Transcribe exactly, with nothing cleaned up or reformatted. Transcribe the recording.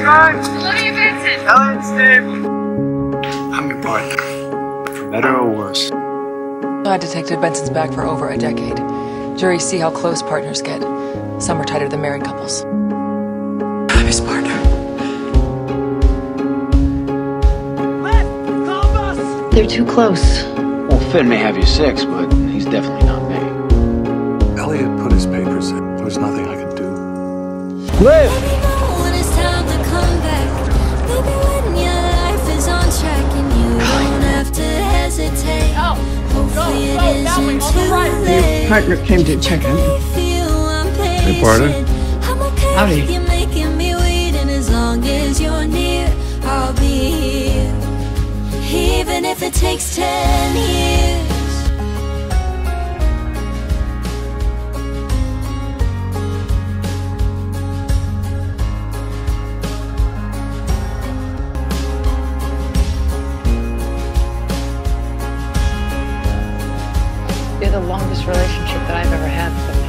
guys. Love you, Vincent. Ellen, Steve. I'm your partner, for better or worse. I Detective Benson's back for over a decade. Juries see how close partners get. Some are tighter than married couples. I'm his partner. They're too close. Well, Finn may have you six, but he's definitely not me. Elliot put his papers in. There was nothing I could do. Liv! When it's time to come back, maybe when your life is on track and you don't have to hesitate. Hopefully it isn't too late. Your partner came to check on you. Hey, partner. Howdy. You're making me wait, and as long as you're near, I'll be here. Even if it takes ten years. You're the longest relationship that I've ever had with a